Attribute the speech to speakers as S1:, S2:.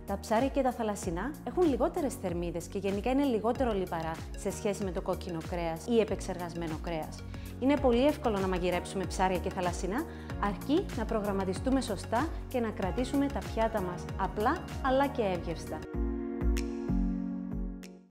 S1: Τα ψάρια και τα θαλασσινά έχουν λιγότερες θερμίδες και γενικά είναι λιγότερο λιπαρά σε σχέση με το κόκκινο κρέας ή επεξεργασμένο κρέας. Είναι πολύ εύκολο να μαγειρέψουμε ψάρια και θαλασσινά, αρκεί να προγραμματιστούμε σωστά και να κρατήσουμε τα πιάτα μας απλά αλλά και εύγευστα.